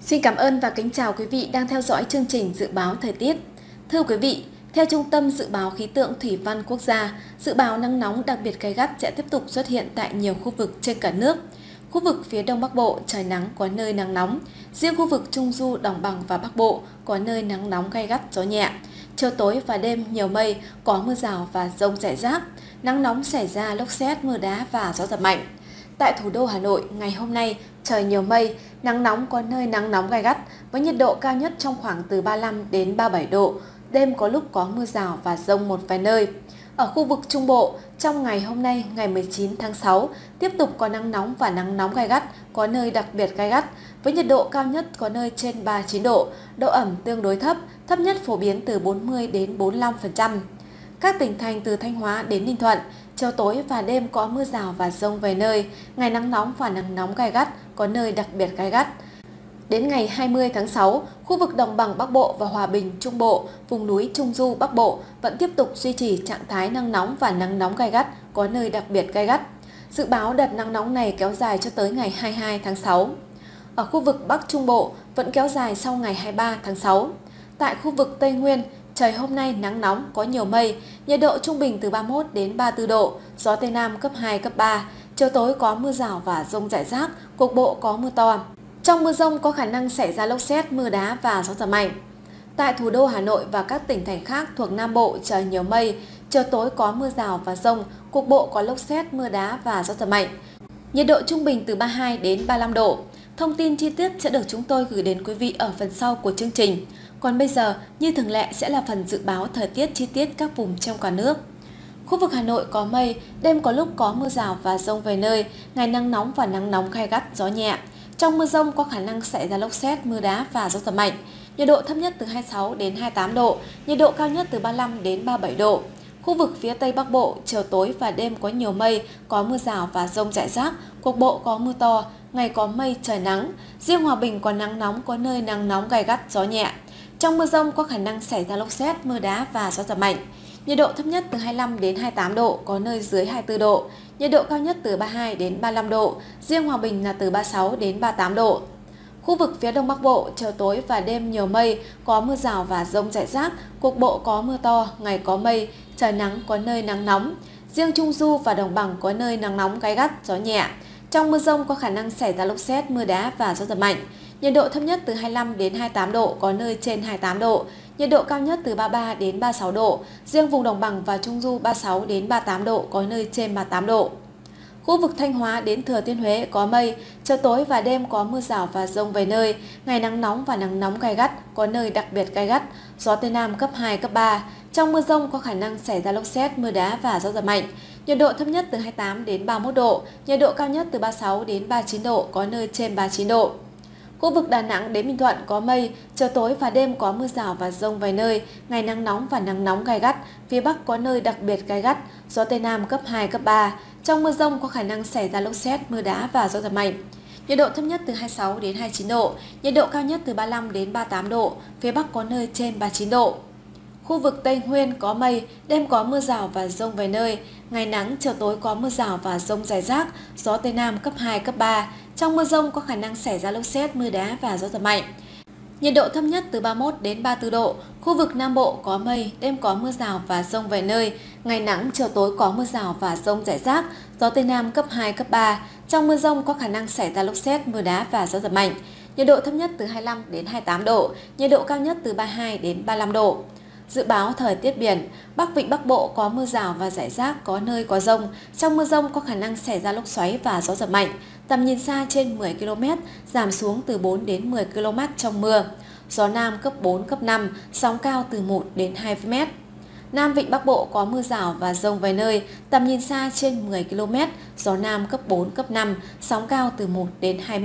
Xin cảm ơn và kính chào quý vị đang theo dõi chương trình dự báo thời tiết. Thưa quý vị, theo Trung tâm Dự báo Khí tượng Thủy văn Quốc gia, dự báo nắng nóng đặc biệt gay gắt sẽ tiếp tục xuất hiện tại nhiều khu vực trên cả nước. Khu vực phía Đông Bắc Bộ trời nắng có nơi nắng nóng, riêng khu vực Trung Du, Đồng bằng và Bắc Bộ có nơi nắng nóng gay gắt, gió nhẹ. Chiều tối và đêm nhiều mây, có mưa rào và dông rải rác. Nắng nóng xảy ra lốc sét, mưa đá và gió giật mạnh. Tại thủ đô Hà Nội, ngày hôm nay, trời nhiều mây, nắng nóng có nơi nắng nóng gay gắt với nhiệt độ cao nhất trong khoảng từ 35 đến 37 độ, đêm có lúc có mưa rào và dông một vài nơi. Ở khu vực Trung Bộ, trong ngày hôm nay, ngày 19 tháng 6, tiếp tục có nắng nóng và nắng nóng gay gắt, có nơi đặc biệt gay gắt, với nhiệt độ cao nhất có nơi trên 39 độ, độ ẩm tương đối thấp, thấp nhất phổ biến từ 40 đến 45%. Các tỉnh thành từ Thanh Hóa đến Ninh Thuận, chiều tối và đêm có mưa rào và dông vài nơi, ngày nắng nóng và nắng nóng gay gắt, có nơi đặc biệt gay gắt. Đến ngày 20 tháng 6, khu vực Đồng bằng Bắc Bộ và Hòa Bình Trung Bộ, vùng núi Trung Du Bắc Bộ vẫn tiếp tục duy trì trạng thái nắng nóng và nắng nóng gay gắt, có nơi đặc biệt gay gắt. Dự báo đợt nắng nóng này kéo dài cho tới ngày 22 tháng 6. Ở khu vực Bắc Trung Bộ vẫn kéo dài sau ngày 23 tháng 6. Tại khu vực Tây Nguyên, trời hôm nay nắng nóng, có nhiều mây, nhiệt độ trung bình từ 31 đến 34 độ, gió Tây Nam cấp 2, cấp 3, chiều tối có mưa rào và dông rải rác, cục bộ có mưa to. Trong mưa dông có khả năng xảy ra lốc sét, mưa đá và gió giật mạnh. Tại thủ đô Hà Nội và các tỉnh thành khác thuộc Nam Bộ trời nhiều mây, chiều tối có mưa rào và dông, cục bộ có lốc sét, mưa đá và gió giật mạnh. Nhiệt độ trung bình từ 32 đến 35 độ. Thông tin chi tiết sẽ được chúng tôi gửi đến quý vị ở phần sau của chương trình. Còn bây giờ, như thường lệ sẽ là phần dự báo thời tiết chi tiết các vùng trong cả nước. Khu vực Hà Nội có mây, đêm có lúc có mưa rào và dông vài nơi, ngày nắng nóng và nắng nóng gay gắt, gió nhẹ. Trong mưa dông có khả năng xảy ra lốc sét, mưa đá và gió giật mạnh. Nhiệt độ thấp nhất từ 26 đến 28 độ, nhiệt độ cao nhất từ 35 đến 37 độ. Khu vực phía Tây Bắc Bộ, chiều tối và đêm có nhiều mây, có mưa rào và dông rải rác, cục bộ có mưa to, ngày có mây trời nắng. Riêng Hòa Bình có nắng nóng, có nơi nắng nóng gay gắt, gió nhẹ. Trong mưa dông có khả năng xảy ra lốc sét, mưa đá và gió giật mạnh. Nhiệt độ thấp nhất từ 25 đến 28 độ, có nơi dưới 24 độ. Nhiệt độ cao nhất từ 32 đến 35 độ, riêng Hòa Bình là từ 36 đến 38 độ. Khu vực phía Đông Bắc Bộ, chiều tối và đêm nhiều mây, có mưa rào và dông rải rác, cục bộ có mưa to, ngày có mây, trời nắng, có nơi nắng nóng. Riêng Trung Du và Đồng bằng có nơi nắng nóng gay gắt, gió nhẹ. Trong mưa dông có khả năng xảy ra lốc sét, mưa đá và gió giật mạnh. Nhiệt độ thấp nhất từ 25 đến 28 độ, có nơi trên 28 độ. Nhiệt độ cao nhất từ 33 đến 36 độ. Riêng vùng Đồng bằng và Trung Du 36 đến 38 độ, có nơi trên 38 độ. Khu vực Thanh Hóa đến Thừa Thiên Huế có mây, chiều tối và đêm có mưa rào và dông vài nơi, ngày nắng nóng và nắng nóng gay gắt, có nơi đặc biệt gay gắt, gió Tây Nam cấp 2, cấp 3. Trong mưa dông có khả năng xảy ra lốc sét, mưa đá và gió giật mạnh. Nhiệt độ thấp nhất từ 28 đến 31 độ, nhiệt độ cao nhất từ 36 đến 39 độ, có nơi trên 39 độ. Khu vực Đà Nẵng đến Bình Thuận có mây, chiều tối và đêm có mưa rào và dông vài nơi, ngày nắng nóng và nắng nóng gay gắt, phía Bắc có nơi đặc biệt gay gắt, gió Tây Nam cấp 2, cấp 3. Trong mưa dông có khả năng xảy ra lốc sét, mưa đá và gió giật mạnh. Nhiệt độ thấp nhất từ 26 đến 29 độ, nhiệt độ cao nhất từ 35 đến 38 độ, phía Bắc có nơi trên 39 độ. Khu vực Tây Nguyên có mây, đêm có mưa rào và dông vài nơi, ngày nắng, chiều tối có mưa rào và dông rải rác, gió Tây Nam cấp 2, cấp 3. Trong mưa dông có khả năng xảy ra lốc sét, mưa đá và gió giật mạnh. Nhiệt độ thấp nhất từ 31 đến 34 độ. Khu vực Nam Bộ có mây, đêm có mưa rào và dông vài nơi, ngày nắng, chiều tối có mưa rào và dông rải rác, gió Tây Nam cấp 2, cấp 3. Trong mưa dông có khả năng xảy ra lốc sét, mưa đá và gió giật mạnh. Nhiệt độ thấp nhất từ 25 đến 28 độ, nhiệt độ cao nhất từ 32 đến 35 độ. Dự báo thời tiết biển, Bắc Vịnh Bắc Bộ có mưa rào và rải rác, có nơi có dông. Trong mưa dông có khả năng xảy ra lốc xoáy và gió giật mạnh. Tầm nhìn xa trên 10 km, giảm xuống từ 4 đến 10 km trong mưa. Gió Nam cấp 4, cấp 5, sóng cao từ 1 đến 2 m. Nam Vịnh Bắc Bộ có mưa rào và dông vài nơi, tầm nhìn xa trên 10 km, gió Nam cấp 4, cấp 5, sóng cao từ 1 đến 2 m.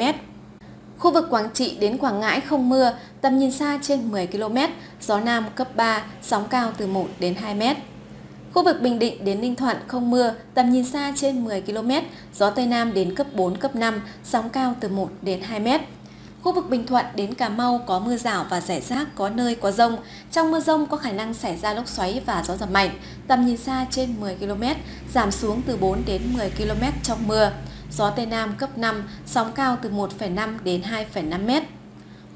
Khu vực Quảng Trị đến Quảng Ngãi không mưa, tầm nhìn xa trên 10 km, gió Nam cấp 3, sóng cao từ 1 đến 2 m. Khu vực Bình Định đến Ninh Thuận không mưa, tầm nhìn xa trên 10 km, gió Tây Nam đến cấp 4, cấp 5, sóng cao từ 1 đến 2 m. Khu vực Bình Thuận đến Cà Mau có mưa rào và rải rác, có nơi có dông. Trong mưa dông có khả năng xảy ra lốc xoáy và gió giật mạnh, tầm nhìn xa trên 10 km, giảm xuống từ 4 đến 10 km trong mưa. Gió Tây Nam cấp 5, sóng cao từ 1,5 đến 2,5 m.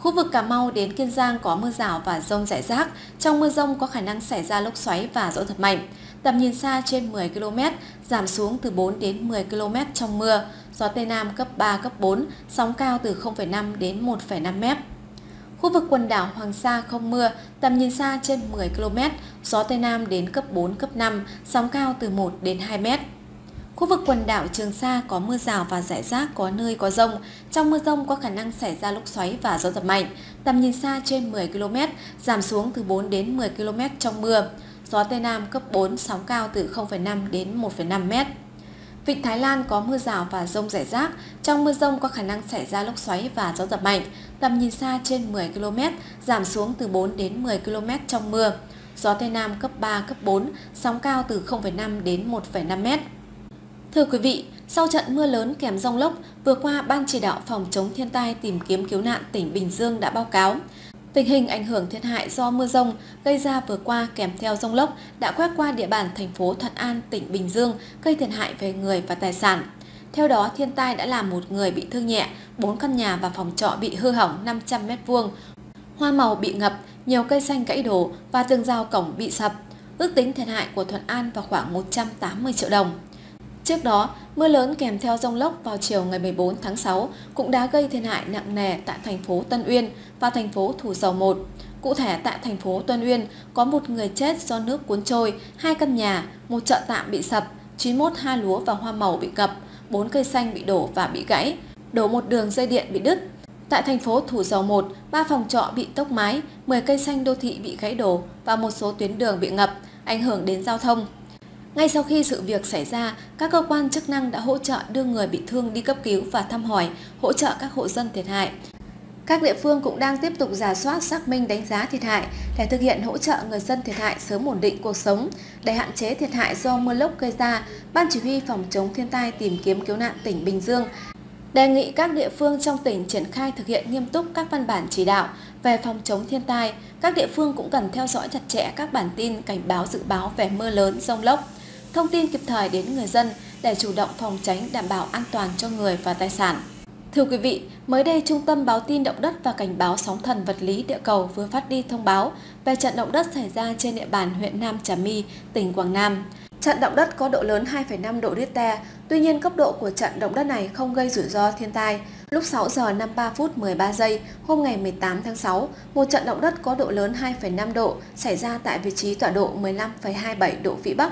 Khu vực Cà Mau đến Kiên Giang có mưa rào và dông rải rác. Trong mưa dông có khả năng xảy ra lốc xoáy và gió giật mạnh. Tầm nhìn xa trên 10 km, giảm xuống từ 4 đến 10 km trong mưa. Gió Tây Nam cấp 3, cấp 4, sóng cao từ 0,5 đến 1,5 m. Khu vực quần đảo Hoàng Sa không mưa, tầm nhìn xa trên 10 km, gió Tây Nam đến cấp 4, cấp 5, sóng cao từ 1 đến 2 m. Khu vực quần đảo Trường Sa có mưa rào và rải rác, có nơi có dông. Trong mưa dông có khả năng xảy ra lốc xoáy và gió giật mạnh. Tầm nhìn xa trên 10 km, giảm xuống từ 4 đến 10 km trong mưa. Gió Tây Nam cấp 4, sóng cao từ 0,5 đến 1,5 m. Vịnh Thái Lan có mưa rào và dông rải rác. Trong mưa dông có khả năng xảy ra lốc xoáy và gió giật mạnh. Tầm nhìn xa trên 10 km, giảm xuống từ 4 đến 10 km trong mưa. Gió Tây Nam cấp 3, cấp 4, sóng cao từ 0,5 đến 1,5 m. Thưa quý vị, sau trận mưa lớn kèm dông lốc, vừa qua Ban Chỉ đạo Phòng chống thiên tai tìm kiếm cứu nạn tỉnh Bình Dương đã báo cáo tình hình ảnh hưởng thiệt hại do mưa dông gây ra vừa qua kèm theo dông lốc đã quét qua địa bàn thành phố Thuận An, tỉnh Bình Dương, gây thiệt hại về người và tài sản. Theo đó, thiên tai đã làm một người bị thương nhẹ, 4 căn nhà và phòng trọ bị hư hỏng 500 m², hoa màu bị ngập, nhiều cây xanh gãy đổ và tường rào cổng bị sập. Ước tính thiệt hại của Thuận An vào khoảng 180 triệu đồng. Trước đó, mưa lớn kèm theo dông lốc vào chiều ngày 14 tháng 6 cũng đã gây thiệt hại nặng nề tại thành phố Tân Uyên và thành phố Thủ Dầu Một. Cụ thể, tại thành phố Tân Uyên có một người chết do nước cuốn trôi, 2 căn nhà, một chợ tạm bị sập, 91 ha lúa và hoa màu bị ngập, 4 cây xanh bị đổ và bị gãy, đổ một đường dây điện bị đứt. Tại thành phố Thủ Dầu Một, 3 phòng trọ bị tốc mái, 10 cây xanh đô thị bị gãy đổ và một số tuyến đường bị ngập, ảnh hưởng đến giao thông. Ngay sau khi sự việc xảy ra, các cơ quan chức năng đã hỗ trợ đưa người bị thương đi cấp cứu và thăm hỏi, hỗ trợ các hộ dân thiệt hại. Các địa phương cũng đang tiếp tục rà soát, xác minh, đánh giá thiệt hại để thực hiện hỗ trợ người dân thiệt hại sớm ổn định cuộc sống. Để hạn chế thiệt hại do mưa lốc gây ra, Ban Chỉ huy Phòng chống thiên tai tìm kiếm cứu nạn tỉnh Bình Dương đề nghị các địa phương trong tỉnh triển khai thực hiện nghiêm túc các văn bản chỉ đạo về phòng chống thiên tai. Các địa phương cũng cần theo dõi chặt chẽ các bản tin cảnh báo dự báo về mưa lớn, dông lốc, thông tin kịp thời đến người dân để chủ động phòng tránh, đảm bảo an toàn cho người và tài sản. Thưa quý vị, mới đây Trung tâm Báo tin Động đất và Cảnh báo sóng thần vật lý địa cầu vừa phát đi thông báo về trận động đất xảy ra trên địa bàn huyện Nam Trà My, tỉnh Quảng Nam. Trận động đất có độ lớn 2,5 độ Richter, tuy nhiên cấp độ của trận động đất này không gây rủi ro thiên tai. Lúc 6 giờ 53 phút 13 giây, hôm ngày 18 tháng 6, một trận động đất có độ lớn 2,5 độ xảy ra tại vị trí tọa độ 15,27 độ Vĩ Bắc,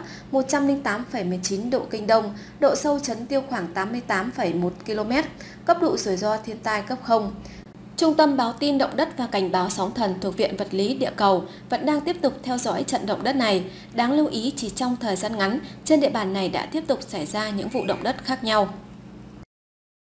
108,19 độ Kinh Đông, độ sâu chấn tiêu khoảng 88,1 km, cấp độ rủi ro thiên tai cấp 0. Trung tâm Báo tin Động đất và Cảnh báo sóng thần thuộc Viện Vật lý Địa cầu vẫn đang tiếp tục theo dõi trận động đất này. Đáng lưu ý chỉ trong thời gian ngắn, trên địa bàn này đã tiếp tục xảy ra những vụ động đất khác nhau.